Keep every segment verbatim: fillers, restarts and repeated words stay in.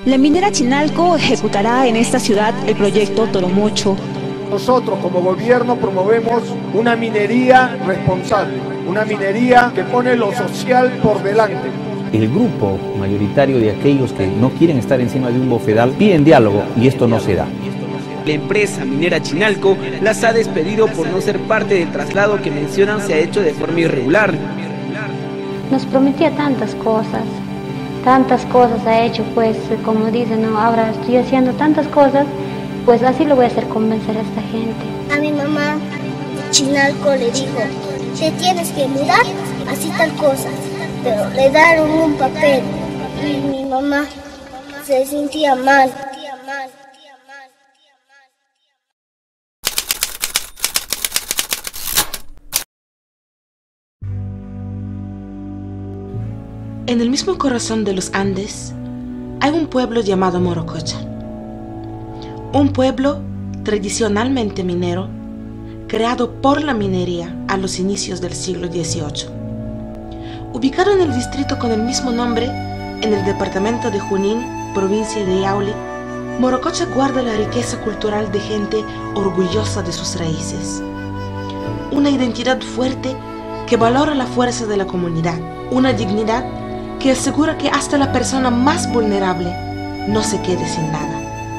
La minera Chinalco ejecutará en esta ciudad el proyecto Toromocho. Nosotros como gobierno promovemos una minería responsable, una minería que pone lo social por delante. El grupo mayoritario de aquellos que no quieren estar encima de un bofedal piden diálogo y esto no se da. La empresa minera Chinalco las ha despedido por no ser parte del traslado que mencionan se ha hecho de forma irregular. Nos prometía tantas cosas, tantas cosas ha hecho, pues como dicen, ¿no? Ahora estoy haciendo tantas cosas, pues así lo voy a hacer convencer a esta gente. A mi mamá Chinalco le dijo, te tienes que mudar, así tal cosa, pero le dieron un papel y mi mamá se sentía mal. En el mismo corazón de los Andes hay un pueblo llamado Morococha, un pueblo tradicionalmente minero creado por la minería a los inicios del siglo dieciocho. Ubicado en el distrito con el mismo nombre, en el departamento de Junín, provincia de Yauli, Morococha guarda la riqueza cultural de gente orgullosa de sus raíces. Una identidad fuerte que valora la fuerza de la comunidad, una dignidad que asegura que hasta la persona más vulnerable no se quede sin nada.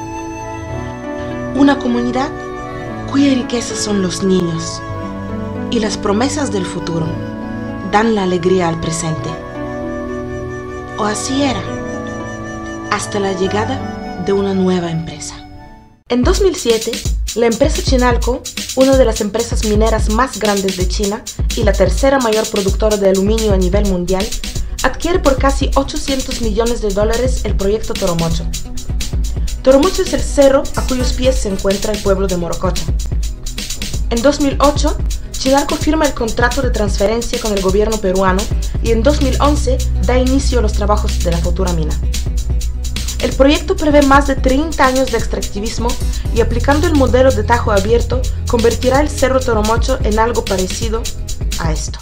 Una comunidad cuya riqueza son los niños y las promesas del futuro dan la alegría al presente. O así era, hasta la llegada de una nueva empresa. En dos mil siete, la empresa Chinalco, una de las empresas mineras más grandes de China y la tercera mayor productora de aluminio a nivel mundial, adquiere por casi ochocientos millones de dólares el proyecto Toromocho. Toromocho es el cerro a cuyos pies se encuentra el pueblo de Morococha. En dos mil ocho, Chinalco firma el contrato de transferencia con el gobierno peruano y en dos mil once da inicio a los trabajos de la futura mina. El proyecto prevé más de treinta años de extractivismo y aplicando el modelo de tajo abierto, convertirá el cerro Toromocho en algo parecido a esto.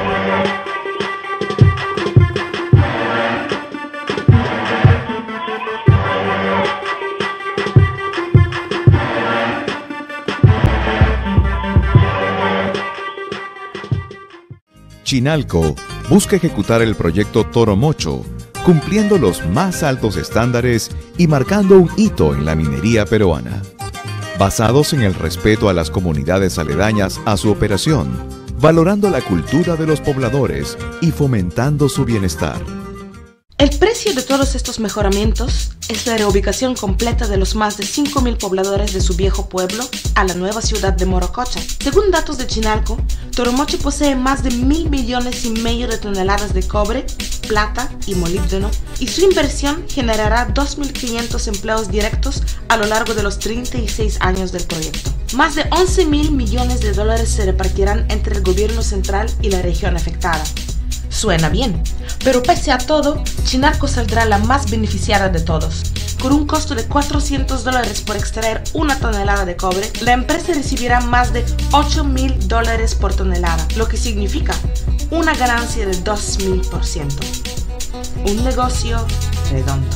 Chinalco busca ejecutar el proyecto Toromocho, cumpliendo los más altos estándares y marcando un hito en la minería peruana. Basados en el respeto a las comunidades aledañas a su operación, valorando la cultura de los pobladores y fomentando su bienestar. El precio de todos estos mejoramientos es la reubicación completa de los más de cinco mil pobladores de su viejo pueblo a la nueva ciudad de Morococha. Según datos de Chinalco, Toromocho posee más de mil millones y medio de toneladas de cobre, plata y molibdeno, y su inversión generará dos mil quinientos empleos directos a lo largo de los treinta y seis años del proyecto. Más de once mil millones de dólares se repartirán entre el gobierno central y la región afectada. Suena bien, pero pese a todo, Chinalco saldrá la más beneficiada de todos. Con un costo de cuatrocientos dólares por extraer una tonelada de cobre, la empresa recibirá más de ocho mil dólares por tonelada, lo que significa una ganancia de dos mil por ciento. Un negocio redondo.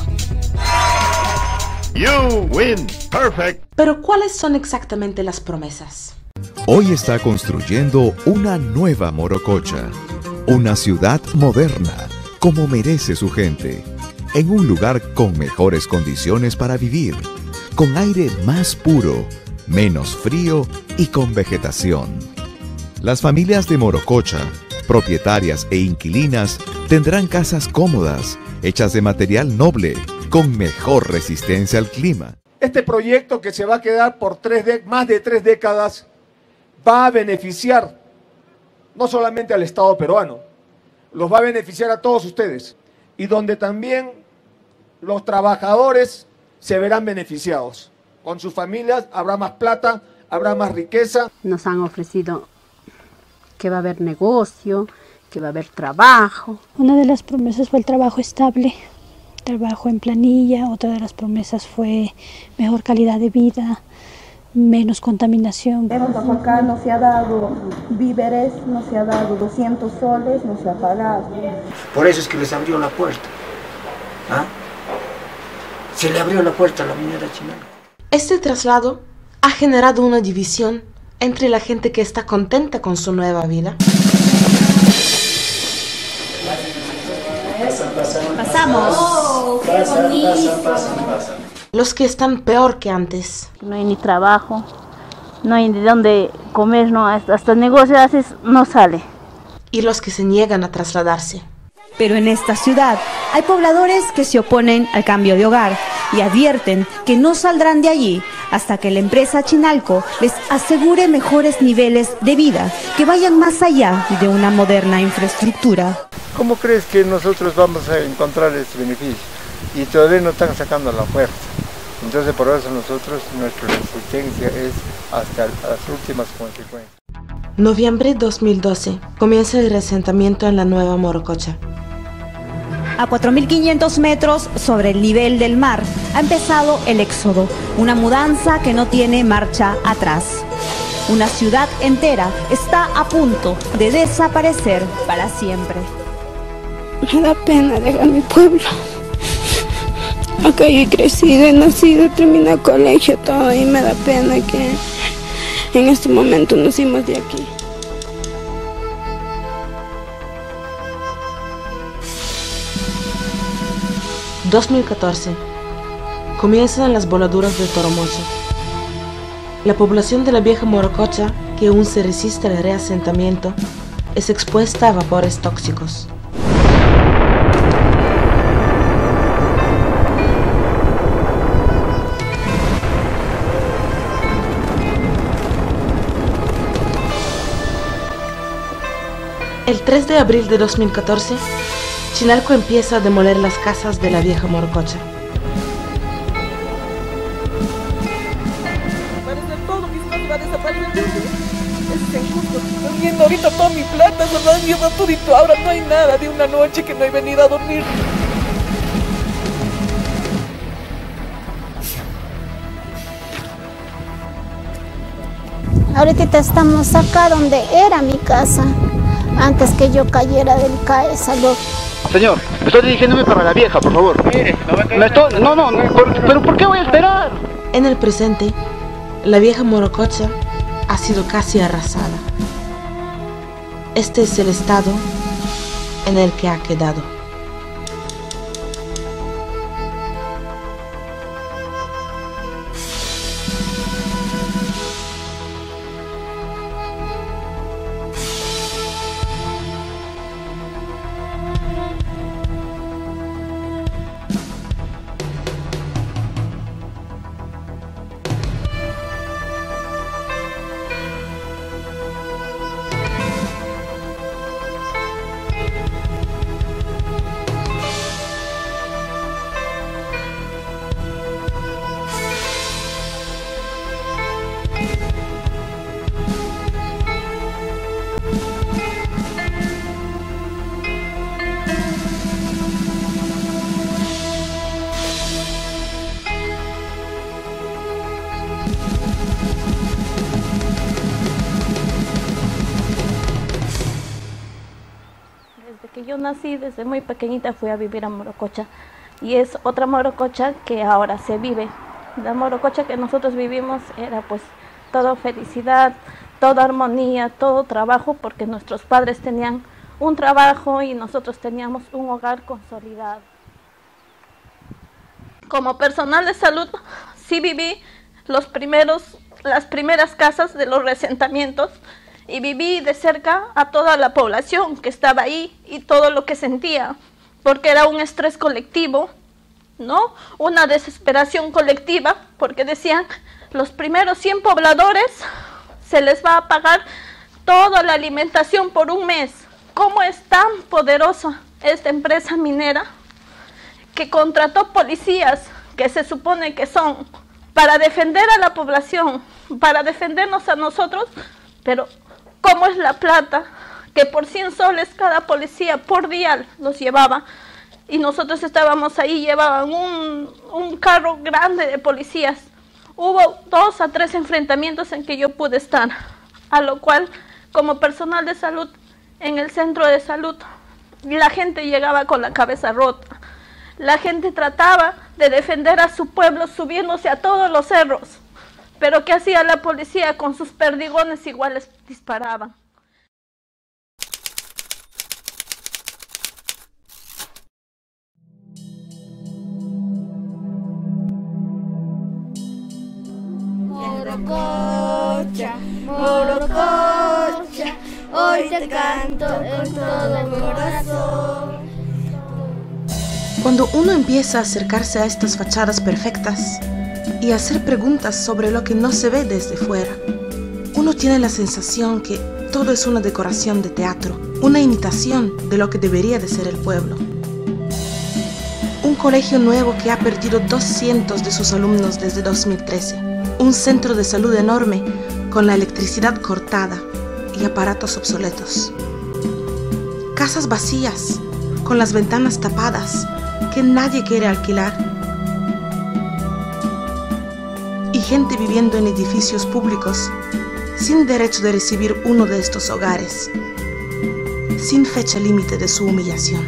You win. Perfect. Pero ¿cuáles son exactamente las promesas? Hoy está construyendo una nueva Morococha. Una ciudad moderna, como merece su gente, en un lugar con mejores condiciones para vivir, con aire más puro, menos frío y con vegetación. Las familias de Morococha, propietarias e inquilinas, tendrán casas cómodas, hechas de material noble, con mejor resistencia al clima. Este proyecto que se va a quedar por tres de, más de tres décadas va a beneficiar no solamente al Estado peruano, los va a beneficiar a todos ustedes y donde también los trabajadores se verán beneficiados. Con sus familias habrá más plata, habrá más riqueza. Nos han ofrecido que va a haber negocio, que va a haber trabajo. Una de las promesas fue el trabajo estable, trabajo en planilla. Otra de las promesas fue mejor calidad de vida, menos contaminación. Acá no se ha dado víveres, no se ha dado doscientos soles, no se ha pagado. Por eso es que les abrió la puerta. ¿Ah? Se le abrió la puerta a la minera Chinalco. Este traslado ha generado una división entre la gente que está contenta con su nueva vida. Pasamos. Oh, qué bonito. Los que están peor que antes. No hay ni trabajo, no hay de dónde comer, no, hasta, hasta negocio haces, no sale. Y los que se niegan a trasladarse. Pero en esta ciudad hay pobladores que se oponen al cambio de hogar y advierten que no saldrán de allí hasta que la empresa Chinalco les asegure mejores niveles de vida que vayan más allá de una moderna infraestructura. ¿Cómo crees que nosotros vamos a encontrar ese beneficio? Y todavía no están sacando la fuerza. Entonces por eso nosotros, nuestra resistencia es hasta las últimas consecuencias. Noviembre dos mil doce, comienza el asentamiento en la nueva Morococha. A cuatro mil quinientos metros sobre el nivel del mar ha empezado el éxodo, una mudanza que no tiene marcha atrás. Una ciudad entera está a punto de desaparecer para siempre. Me da pena dejar mi pueblo. Acá yo he crecido, he nacido, he terminado el colegio, todo, y me da pena que en este momento nos fuimos de aquí. dos mil catorce. Comienzan las voladuras de Toromocho. La población de la vieja Morococha, que aún se resiste al reasentamiento, es expuesta a vapores tóxicos. El tres de abril de dos mil catorce, Chinalco empieza a demoler las casas de la vieja Morococha. Es injusto. Estoy viendo ahorita toda mi plata, se me han llevado todito. Ahora no hay nada de una noche que no he venido a dormir. Ahorita estamos acá donde era mi casa, antes que yo cayera del C A E Salud. Señor, estoy dirigiéndome para la vieja, por favor. Mire, no, me estoy, no, no, no por, pero ¿por qué voy a esperar? En el presente, la vieja Morococha ha sido casi arrasada. Este es el estado en el que ha quedado. Que yo nací, desde muy pequeñita fui a vivir a Morococha, y es otra Morococha que ahora se vive. La Morococha que nosotros vivimos era pues toda felicidad, toda armonía, todo trabajo, porque nuestros padres tenían un trabajo y nosotros teníamos un hogar consolidado. Como personal de salud sí viví los primeros, las primeras casas de los reasentamientos, y viví de cerca a toda la población que estaba ahí y todo lo que sentía, porque era un estrés colectivo, ¿no? Una desesperación colectiva, porque decían, los primeros cien pobladores se les va a pagar toda la alimentación por un mes. ¿Cómo es tan poderosa esta empresa minera que contrató policías que se supone que son para defender a la población, para defendernos a nosotros, pero cómo es la plata que por cien soles cada policía por día los llevaba, y nosotros estábamos ahí, llevaban un, un carro grande de policías. Hubo dos a tres enfrentamientos en que yo pude estar, a lo cual como personal de salud en el centro de salud la gente llegaba con la cabeza rota, la gente trataba de defender a su pueblo subiéndose a todos los cerros. Pero ¿qué hacía la policía? Con sus perdigones iguales disparaban. Morococha, Morococha, hoy te canto con todo mi corazón. Cuando uno empieza a acercarse a estas fachadas perfectas y a hacer preguntas sobre lo que no se ve desde fuera, uno tiene la sensación que todo es una decoración de teatro, una imitación de lo que debería de ser el pueblo. Un colegio nuevo que ha perdido doscientos de sus alumnos desde dos mil trece. Un centro de salud enorme con la electricidad cortada y aparatos obsoletos. Casas vacías con las ventanas tapadas que nadie quiere alquilar. Y gente viviendo en edificios públicos sin derecho de recibir uno de estos hogares, sin fecha límite de su humillación.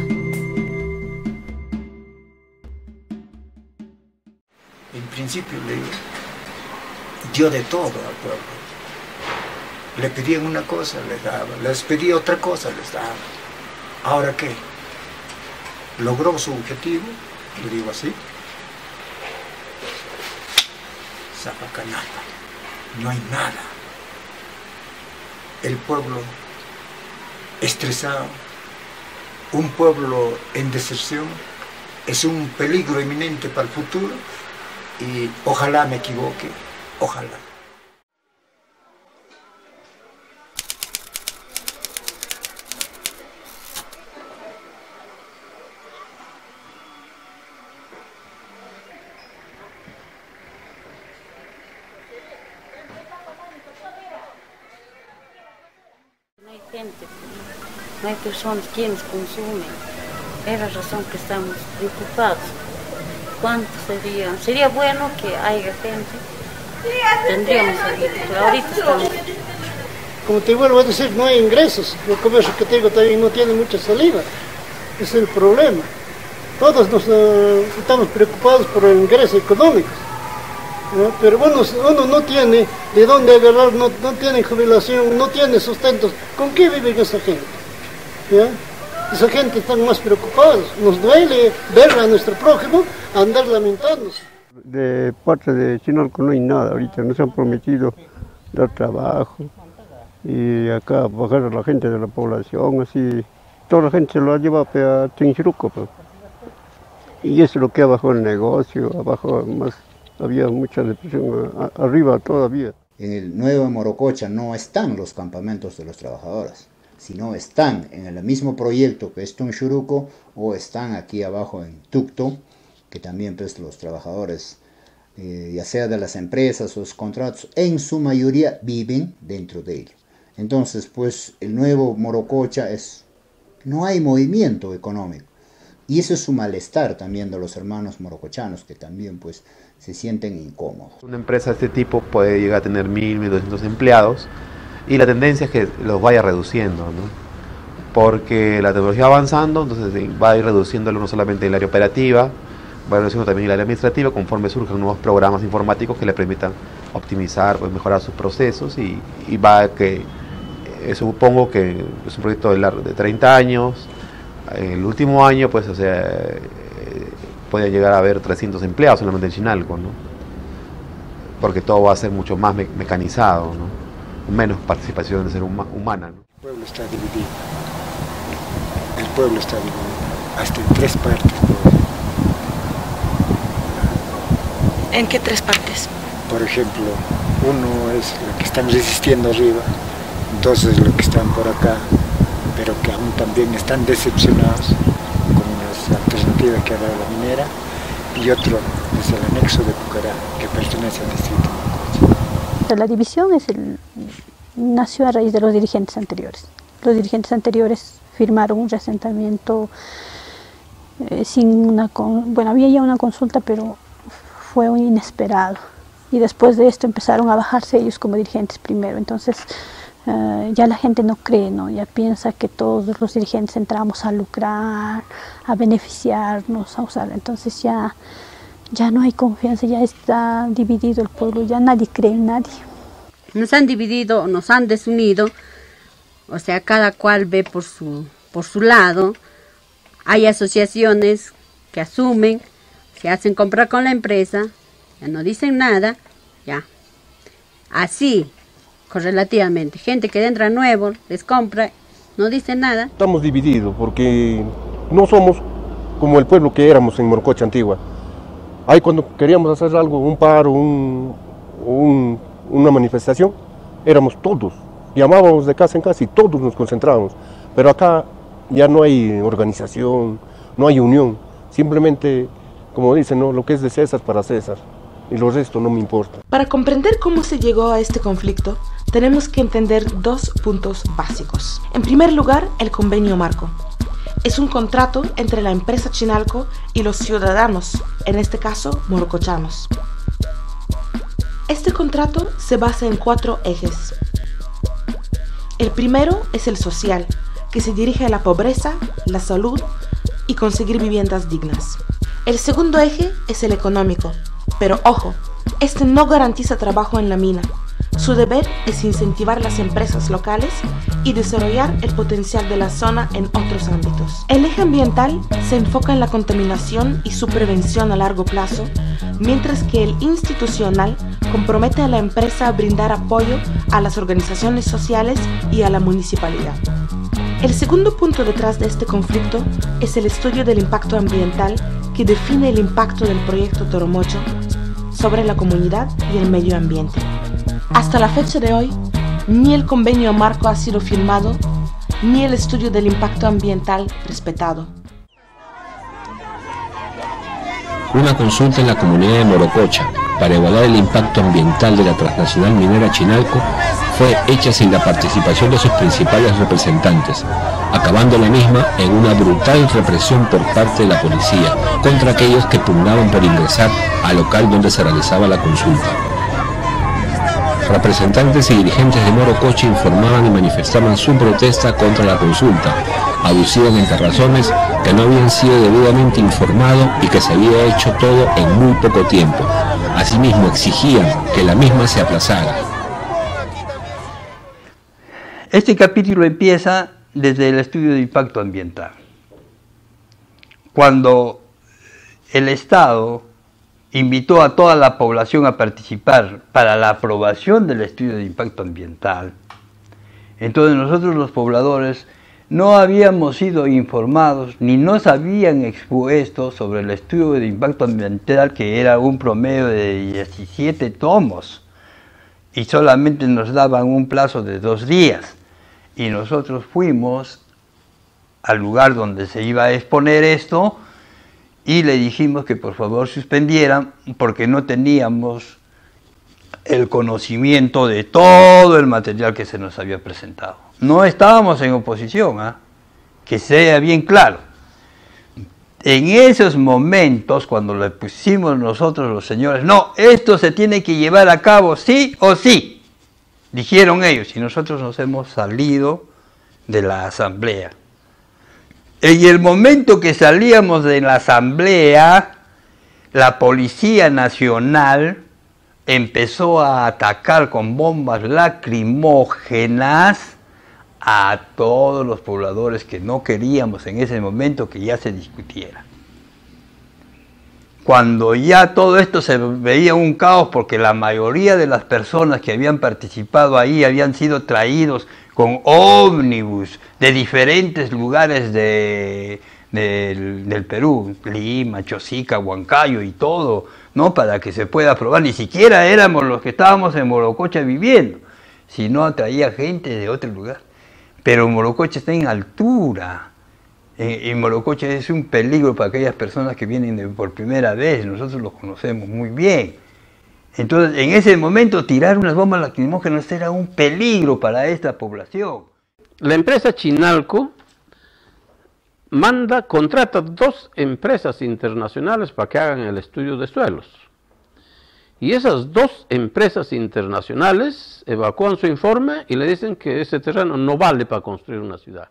En principio le dio de todo al pueblo. Le pedían una cosa, les daba. Les pedía otra cosa, les daba. ¿Ahora qué? ¿Logró su objetivo? Le digo así. Zapacanapa. No hay nada. El pueblo estresado, un pueblo en deserción, es un peligro inminente para el futuro y ojalá me equivoque. Ojalá. No hay gente, no hay personas quienes consumen. Es la razón que estamos preocupados. ¿Cuánto sería? Sería bueno que haya gente. Tendríamos ahorita, pero ahorita estamos. Como te vuelvo a decir, no hay ingresos. El comercio que tengo también no tiene mucha salida. Ese es el problema. Todos nos uh, estamos preocupados por el ingreso económico. ¿No? Pero bueno, uno no tiene de dónde agarrar, no, no tiene jubilación, no tiene sustentos. ¿Con qué vive esa gente? ¿Ya? Esa gente está más preocupada. Nos duele ver a nuestro prójimo andar lamentándose. De parte de Chinalco no hay nada ahorita, nos han prometido dar trabajo y acá bajar a la gente de la población, así, toda la gente se lo ha llevado a Tinchiruco, pues. Y eso es lo que ha bajado el negocio, abajo más, había mucha depresión, a, arriba todavía. En el nuevo Morococha no están los campamentos de los trabajadores, sino están en el mismo proyecto que es Tinchiruco o están aquí abajo en Tucto, que también pues los trabajadores, eh, ya sea de las empresas o los contratos, en su mayoría viven dentro de ello. Entonces, pues el nuevo Morococha es, no hay movimiento económico. Y eso es su malestar también de los hermanos morocochanos, que también pues se sienten incómodos. Una empresa de este tipo puede llegar a tener mil, mil doscientos empleados, y la tendencia es que los vaya reduciendo, ¿no? Porque la tecnología va avanzando, entonces va a ir reduciéndolo no solamente el área operativa, va reduciendo también el área administrativa conforme surjan nuevos programas informáticos que le permitan optimizar, pues mejorar sus procesos y, y va a que, eh, supongo que es un proyecto de, largo, de treinta años, el último año pues o sea, eh, puede llegar a haber trescientos empleados solamente en Chinalco, ¿no? Porque todo va a ser mucho más me mecanizado, ¿no? Menos participación de ser huma humana, ¿no? El pueblo está dividido, el pueblo está dividido, hasta en tres partes. ¿En qué tres partes? Por ejemplo, uno es lo que están resistiendo arriba, dos es lo que están por acá, pero que aún también están decepcionados con las alternativas que ha dado la minera, y otro es el anexo de Pucará, que pertenece al distrito de Morococha. La división es el, nació a raíz de los dirigentes anteriores. Los dirigentes anteriores firmaron un resentamiento eh, sin una... Con, bueno, había ya una consulta, pero fue un inesperado. Y después de esto empezaron a bajarse ellos como dirigentes primero. Entonces uh, ya la gente no cree, ¿no? Ya piensa que todos los dirigentes entramos a lucrar, a beneficiarnos, a usar. Entonces ya Ya no hay confianza, ya está dividido el pueblo, ya nadie cree en nadie. Nos han dividido, nos han desunido, o sea, cada cual ve por su, por su lado. Hay asociaciones que asumen, se hacen comprar con la empresa, ya no dicen nada, ya. Así, correlativamente, gente que entra nuevo, les compra, no dice nada. Estamos divididos porque no somos como el pueblo que éramos en Morococha Antigua. Ahí cuando queríamos hacer algo, un paro, un, un, una manifestación, éramos todos. Llamábamos de casa en casa y todos nos concentrábamos. Pero acá ya no hay organización, no hay unión. Simplemente, como dicen, ¿no? Lo que es de César para César. Y lo resto no me importa. Para comprender cómo se llegó a este conflicto, tenemos que entender dos puntos básicos. En primer lugar, el convenio marco. Es un contrato entre la empresa Chinalco y los ciudadanos, en este caso, morocochanos. Este contrato se basa en cuatro ejes. El primero es el social, que se dirige a la pobreza, la salud y conseguir viviendas dignas. El segundo eje es el económico, pero ojo, este no garantiza trabajo en la mina. Su deber es incentivar las empresas locales y desarrollar el potencial de la zona en otros ámbitos. El eje ambiental se enfoca en la contaminación y su prevención a largo plazo, mientras que el institucional compromete a la empresa a brindar apoyo a las organizaciones sociales y a la municipalidad. El segundo punto detrás de este conflicto es el estudio del impacto ambiental que define el impacto del proyecto Toromocho sobre la comunidad y el medio ambiente. Hasta la fecha de hoy, ni el convenio marco ha sido firmado, ni el estudio del impacto ambiental respetado. Una consulta en la comunidad de Morococha para evaluar el impacto ambiental de la transnacional minera Chinalco fue hecha sin la participación de sus principales representantes, acabando la misma en una brutal represión por parte de la policía contra aquellos que pugnaban por ingresar al local donde se realizaba la consulta. Representantes y dirigentes de Morococha informaban y manifestaban su protesta contra la consulta, aducían entre razones que no habían sido debidamente informados y que se había hecho todo en muy poco tiempo. Asimismo exigían que la misma se aplazara. Este capítulo empieza desde el estudio de impacto ambiental. Cuando el Estado invitó a toda la población a participar para la aprobación del estudio de impacto ambiental, entonces nosotros los pobladores no habíamos sido informados ni nos habían expuesto sobre el estudio de impacto ambiental, que era un promedio de diecisiete tomos y solamente nos daban un plazo de dos días. Y nosotros fuimos al lugar donde se iba a exponer esto y le dijimos que por favor suspendieran porque no teníamos el conocimiento de todo el material que se nos había presentado. No estábamos en oposición, ¿eh? Que sea bien claro. En esos momentos, cuando le pusimos nosotros los señores, no, esto se tiene que llevar a cabo sí o sí, dijeron ellos, y nosotros nos hemos salido de la asamblea. En el momento que salíamos de la asamblea, la Policía Nacional empezó a atacar con bombas lacrimógenas a todos los pobladores que no queríamos en ese momento que ya se discutiera. Cuando ya todo esto se veía un caos, porque la mayoría de las personas que habían participado ahí habían sido traídos con ómnibus de diferentes lugares de, de, del Perú, Lima, Chosica, Huancayo y todo, ¿no? Para que se pueda aprobar. Ni siquiera éramos los que estábamos en Morococha viviendo, sino traía gente de otro lugar. Pero Morococha está en altura. En, en Morococha es un peligro para aquellas personas que vienen de, por primera vez. Nosotros los conocemos muy bien. Entonces, en ese momento, tirar unas bombas lacrimógenas era un peligro para esta población. La empresa Chinalco manda, contrata dos empresas internacionales para que hagan el estudio de suelos. Y esas dos empresas internacionales evacúan su informe y le dicen que ese terreno no vale para construir una ciudad.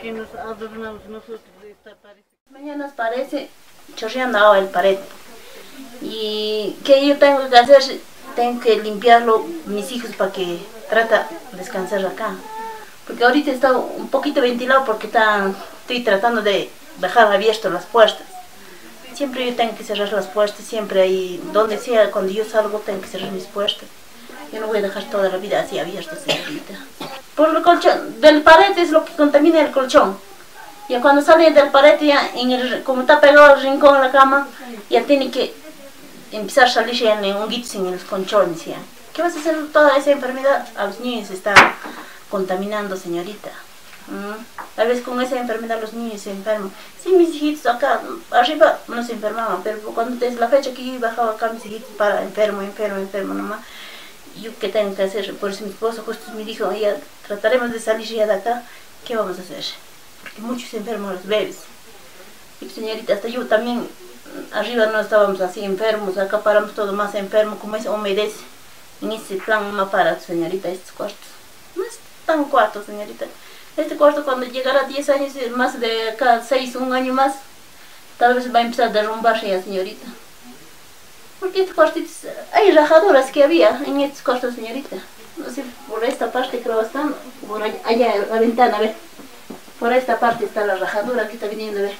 que nos adornamos nosotros de esta pared. Mañana parece chorreando agua el pared. Y que yo tengo que hacer, tengo que limpiarlo mis hijos para que trata de descansar acá. Porque ahorita está un poquito ventilado porque está, estoy tratando de dejar abiertas las puertas. Siempre yo tengo que cerrar las puertas, siempre ahí, donde sea, cuando yo salgo tengo que cerrar mis puertas. Yo no voy a dejar toda la vida así abierta, señorita. Por el colchón, del pared es lo que contamina el colchón. Ya cuando sale del pared, ya en el, como está pegado al rincón de la cama, ya tiene que empezar a salir ya en honguitos en los colchones. Ya. ¿Qué vas a hacer toda esa enfermedad? A los niños se está contaminando, señorita. ¿Mm? A veces con esa enfermedad los niños se enferman. Sí, mis hijitos acá, arriba no se enfermaban, pero cuando desde la fecha que yo bajaba acá, mis hijitos para enfermo, enfermo, enfermo nomás. ¿Yo qué tengo que hacer? Por eso mi esposo justo me dijo, ya trataremos de salir ya de acá, ¿qué vamos a hacer? Porque muchos enfermos los bebés. Y señorita, hasta yo también, arriba no estábamos así enfermos, acá paramos todo más enfermo, como es humedece. En ese plan más para, señorita, estos cuartos. No es tan cuarto, señorita. Este cuarto cuando llegara a diez años, más de acá seis, un año más, tal vez va a empezar a derrumbarse ya, señorita. Porque estos cuartitos, hay rajaduras que había en estos cuartos, señorita. No sé, por esta parte creo que están, por allá, allá la ventana, a ver. Por esta parte está la rajadura que está viniendo, a ver.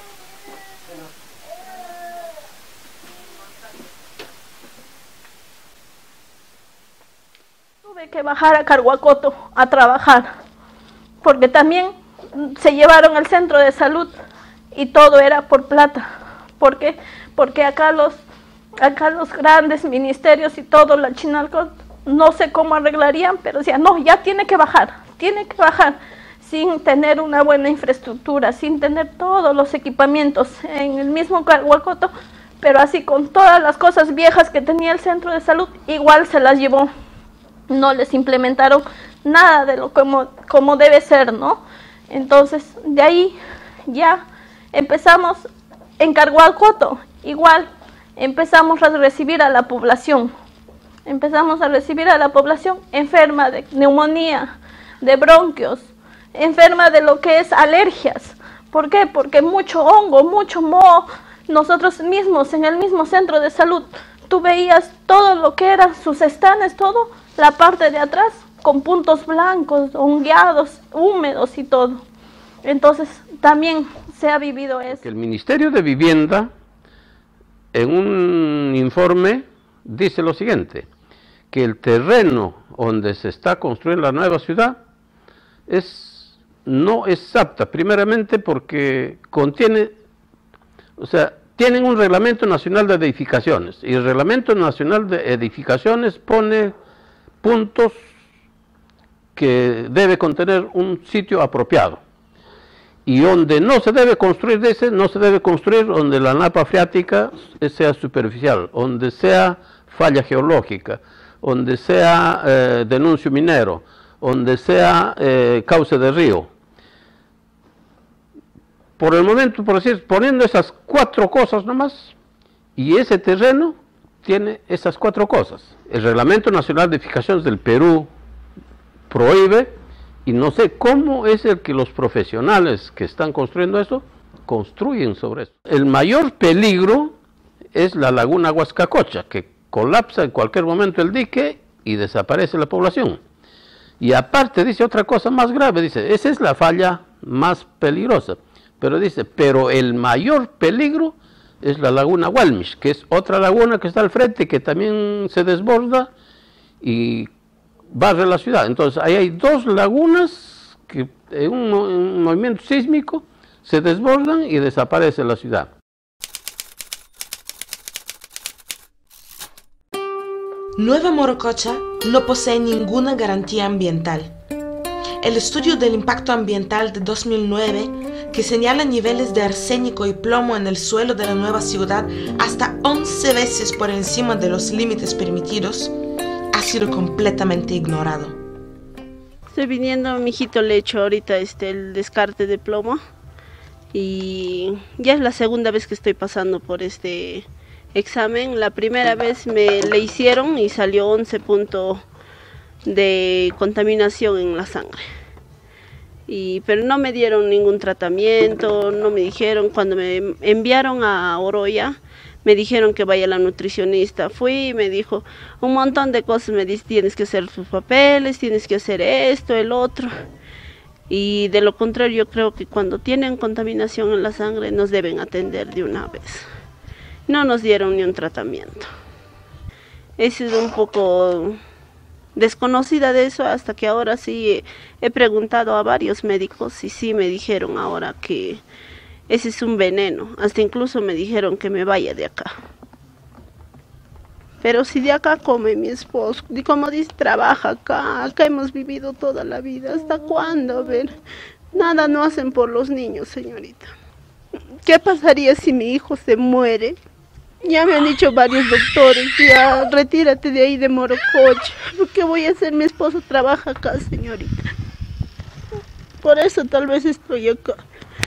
Tuve que bajar a Carhuacoto a trabajar, porque también se llevaron al centro de salud y todo era por plata. ¿Por qué? Porque acá los, acá los grandes ministerios y todo, la Chinalco, no sé cómo arreglarían, pero decían, no, ya tiene que bajar, tiene que bajar, sin tener una buena infraestructura, sin tener todos los equipamientos en el mismo Carhuacoto, pero así con todas las cosas viejas que tenía el centro de salud, igual se las llevó. No les implementaron nada de lo como, como debe ser, ¿no? Entonces, de ahí ya empezamos en Carhuacoto, igual empezamos a recibir a la población. Empezamos a recibir a la población enferma de neumonía, de bronquios, enferma de lo que es alergias. ¿Por qué? Porque mucho hongo, mucho moho. Nosotros mismos, en el mismo centro de salud, tú veías todo lo que eran sus estanes, todo, la parte de atrás, con puntos blancos, hongueados, húmedos y todo. Entonces, también se ha vivido eso. Que el Ministerio de Vivienda, en un informe, dice lo siguiente, que el terreno donde se está construyendo la nueva ciudad es, no es apta, primeramente porque contiene, o sea, tienen un Reglamento Nacional de Edificaciones, y el Reglamento Nacional de Edificaciones pone puntos que debe contener un sitio apropiado. Y donde no se debe construir, dice, no se debe construir donde la napa freática sea superficial, donde sea falla geológica, donde sea eh, denuncio minero, donde sea eh, cauce de río. Por el momento, por decir, poniendo esas cuatro cosas nomás, y ese terreno tiene esas cuatro cosas. El Reglamento Nacional de Edificaciones del Perú prohíbe, y no sé cómo es el que los profesionales que están construyendo eso, construyen sobre eso. El mayor peligro es la laguna Huascacocha, que colapsa en cualquier momento el dique y desaparece la población. Y aparte dice otra cosa más grave, dice, esa es la falla más peligrosa. Pero dice, pero el mayor peligro es la laguna Hualmich, que es otra laguna que está al frente, que también se desborda y barre la ciudad. Entonces, ahí hay dos lagunas que en un, un movimiento sísmico se desbordan y desaparece la ciudad. Nueva Morococha no posee ninguna garantía ambiental. El estudio del impacto ambiental de dos mil nueve, que señala niveles de arsénico y plomo en el suelo de la nueva ciudad hasta once veces por encima de los límites permitidos, ha sido completamente ignorado. Estoy viniendo, mijito, le he hecho ahorita este, el descarte de plomo y ya es la segunda vez que estoy pasando por este examen. La primera vez me le hicieron y salió once puntos de contaminación en la sangre. Y, pero no me dieron ningún tratamiento, no me dijeron, cuando me enviaron a Oroya, me dijeron que vaya a la nutricionista. Fui y me dijo un montón de cosas, me dice, tienes que hacer tus papeles, tienes que hacer esto, el otro. Y de lo contrario, yo creo que cuando tienen contaminación en la sangre nos deben atender de una vez. No nos dieron ni un tratamiento. He sido un poco desconocida de eso hasta que ahora sí he preguntado a varios médicos y sí me dijeron ahora que ese es un veneno. Hasta incluso me dijeron que me vaya de acá. Pero si de acá come mi esposo, y como dice, trabaja acá, acá hemos vivido toda la vida. ¿Hasta cuándo? A ver, nada no hacen por los niños, señorita. ¿Qué pasaría si mi hijo se muere? Ya me han dicho varios doctores, ya retírate de ahí de Morococha. ¿Qué voy a hacer? Mi esposo trabaja acá, señorita. Por eso tal vez estoy acá.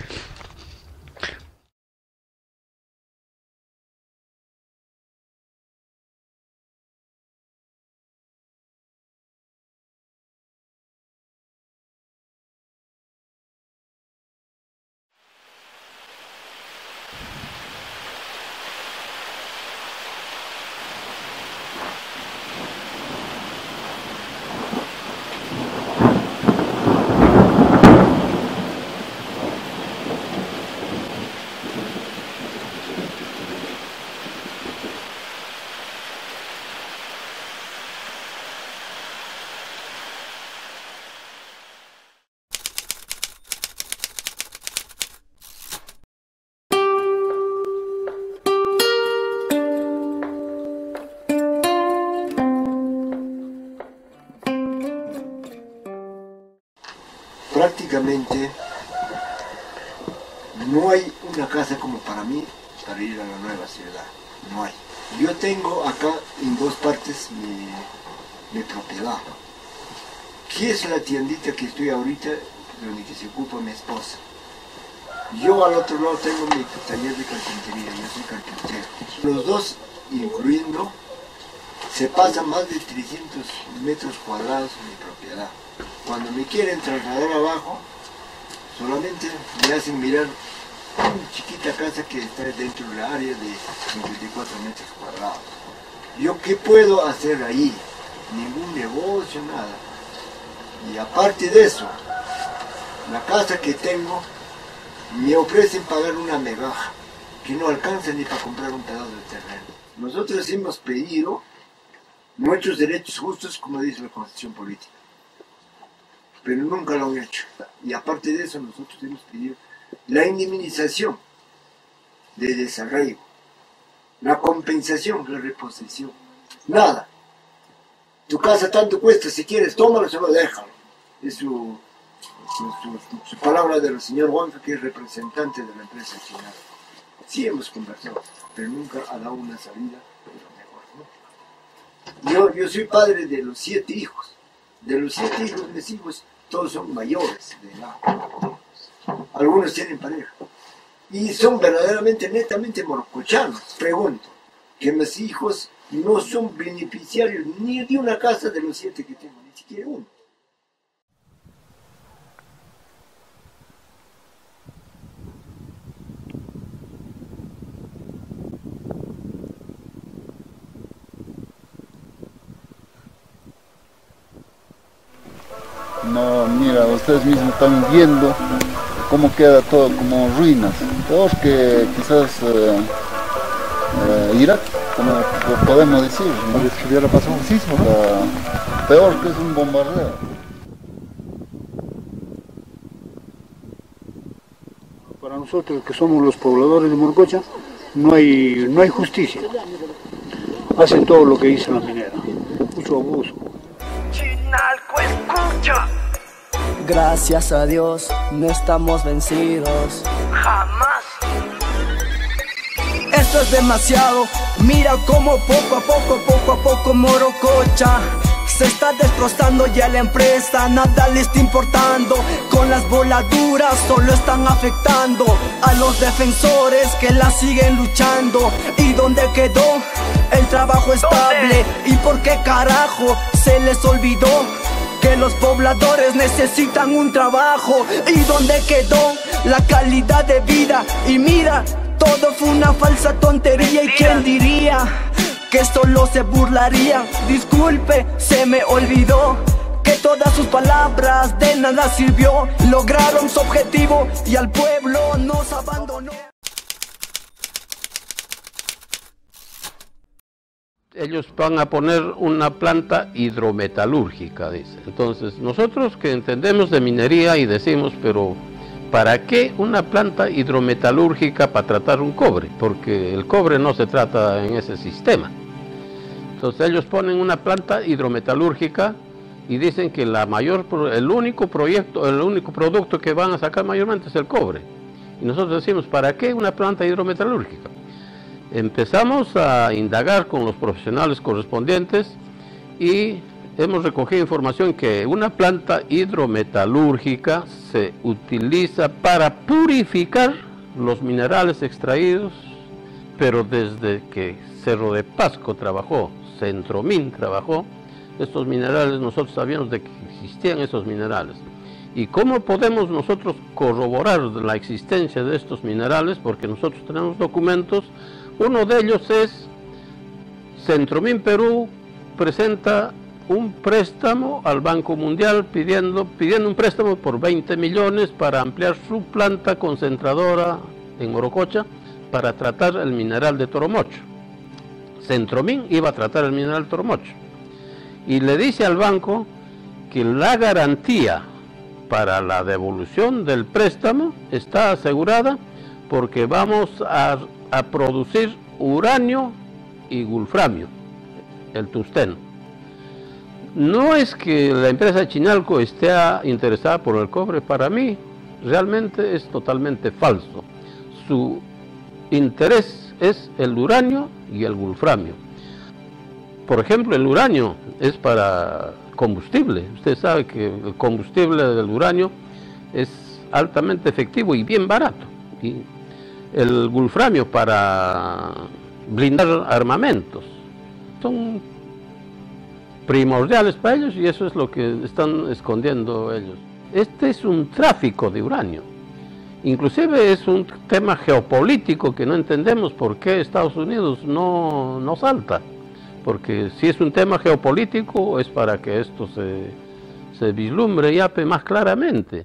Prácticamente no hay una casa como para mí para ir a la nueva ciudad, no hay. Yo tengo acá en dos partes mi, mi propiedad, que es la tiendita que estoy ahorita, donde que se ocupa mi esposa. Yo al otro lado tengo mi taller de carpintería, yo soy carpintero. Los dos, incluyendo, se pasan más de trescientos metros cuadrados en mi propiedad. Cuando me quieren trasladar abajo, solamente me hacen mirar una chiquita casa que está dentro del área de cincuenta y cuatro metros cuadrados. ¿Yo qué puedo hacer ahí? Ningún negocio, nada. Y aparte de eso, la casa que tengo, me ofrecen pagar una megaja, que no alcanza ni para comprar un pedazo de terreno. Nosotros hemos pedido nuestros derechos justos, como dice la Constitución Política, pero nunca lo han hecho. Y aparte de eso, nosotros hemos pedido la indemnización de desarraigo, la compensación, la reposición. Nada. Tu casa tanto cuesta, si quieres, tómalo, se lo déjalo. Es su, su, su, su palabra del señor Juanca, que es representante de la empresa china. Sí hemos conversado, pero nunca ha dado una salida de lo mejor, ¿no? Yo, yo soy padre de los siete hijos. De los siete hijos, mis hijos, todos son mayores de edad. Algunos tienen pareja. Y son verdaderamente, netamente morocochanos. Pregunto, que mis hijos no son beneficiarios ni de una casa de los siete que tengo, ni siquiera uno. No, mira, ustedes mismos están viendo cómo queda todo como ruinas. Peor que quizás eh, eh, Irak, como podemos decir, ¿no? Es que hubiera pasado un sismo, ¿no? Uh, peor que es un bombardeo. Para nosotros que somos los pobladores de Morococha, no hay, no hay justicia. Hacen todo lo que dice la minera, mucho abuso. Chinalco escucha. Gracias a Dios no estamos vencidos. Jamás. Esto es demasiado. Mira cómo poco a poco, poco a poco Morococha se está destrozando ya la empresa. Nada le está importando. Con las voladuras solo están afectando a los defensores que la siguen luchando. ¿Y dónde quedó el trabajo estable? ¿Y por qué carajo se les olvidó que los pobladores necesitan un trabajo. ¿Y dónde quedó la calidad de vida? Y mira, todo fue una falsa tontería. ¿Y quién diría que solo se burlaría? Disculpe, se me olvidó que todas sus palabras de nada sirvió. Lograron su objetivo y al pueblo nos abandonó. Ellos van a poner una planta hidrometalúrgica, dice. Entonces, nosotros que entendemos de minería y decimos, pero ¿para qué una planta hidrometalúrgica para tratar un cobre? Porque el cobre no se trata en ese sistema. Entonces, ellos ponen una planta hidrometalúrgica y dicen que la mayor, el único proyecto, el único producto que van a sacar mayormente es el cobre. Y nosotros decimos, ¿para qué una planta hidrometalúrgica? Empezamos a indagar con los profesionales correspondientes y hemos recogido información que una planta hidrometalúrgica se utiliza para purificar los minerales extraídos, pero desde que Cerro de Pasco trabajó, Centromin trabajó, estos minerales nosotros sabíamos de que existían esos minerales. ¿Y cómo podemos nosotros corroborar la existencia de estos minerales? Porque nosotros tenemos documentos. Uno de ellos es Centromin Perú presenta un préstamo al Banco Mundial pidiendo, pidiendo un préstamo por veinte millones para ampliar su planta concentradora en Morococha para tratar el mineral de Toromocho. Centromin iba a tratar el mineral de Toromocho y le dice al banco que la garantía para la devolución del préstamo está asegurada porque vamos a a producir uranio y wolframio, el tungsteno. No es que la empresa Chinalco esté interesada por el cobre, para mí realmente es totalmente falso. Su interés es el uranio y el wolframio. Por ejemplo, el uranio es para combustible. Usted sabe que el combustible del uranio es altamente efectivo y bien barato. Y el wolframio para blindar armamentos son primordiales para ellos y eso es lo que están escondiendo ellos. Este es un tráfico de uranio, inclusive es un tema geopolítico que no entendemos por qué Estados Unidos no, no salta, porque si es un tema geopolítico es para que esto se, se vislumbre y ape más claramente.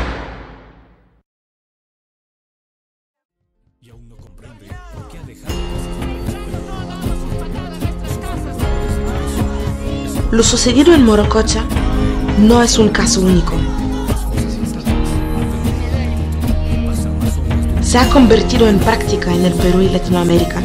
Lo sucedido en Morococha no es un caso único. Se ha convertido en práctica en el Perú y Latinoamérica.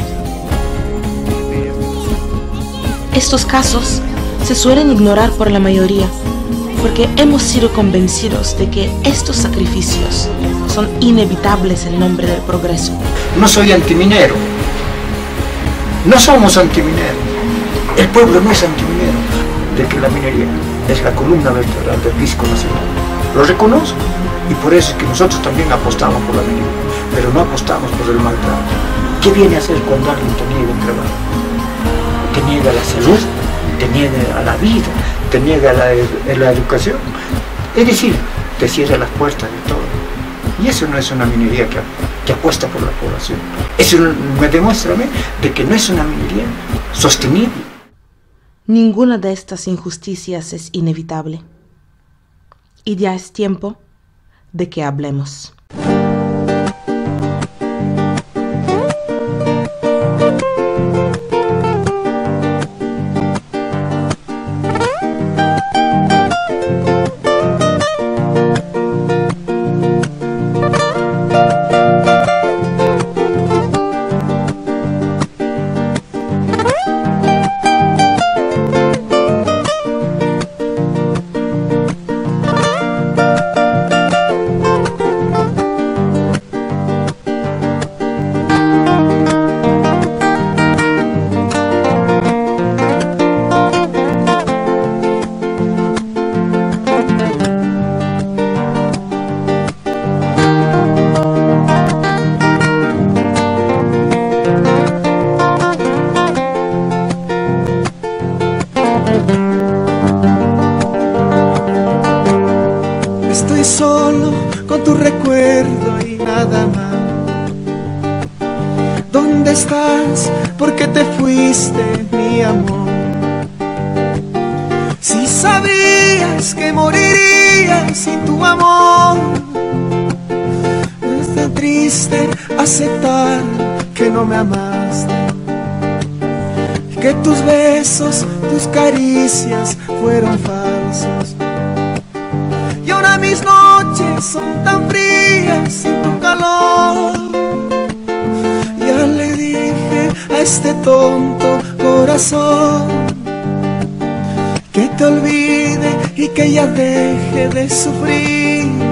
Estos casos se suelen ignorar por la mayoría porque hemos sido convencidos de que estos sacrificios son inevitables en nombre del progreso. No soy antiminero. No somos antimineros. El pueblo no es antiminero. De que la minería es la columna vertebral del disco nacional. Lo reconozco y por eso es que nosotros también apostamos por la minería, pero no apostamos por el maltrato. ¿Qué viene a hacer cuando alguien te niega un trabajo? Te niega la salud, te niega a la vida, te niega la, la educación. Es decir, te cierra las puertas de todo. Y eso no es una minería que, que apuesta por la población. Eso me demuestra a mí de que no es una minería sostenible. Ninguna de estas injusticias es inevitable. Y ya es tiempo de que hablemos. con tu recuerdo y nada más. ¿Dónde estás? ¿Por qué te fuiste, mi amor? Si sabías que moriría sin tu amor. Es tan triste aceptar que no me amaste, que tus besos, tus caricias fueron falsos. Y ahora mis noches son tan frías sin tu calor. Ya le dije a este tonto corazón que te olvide y que ya deje de sufrir.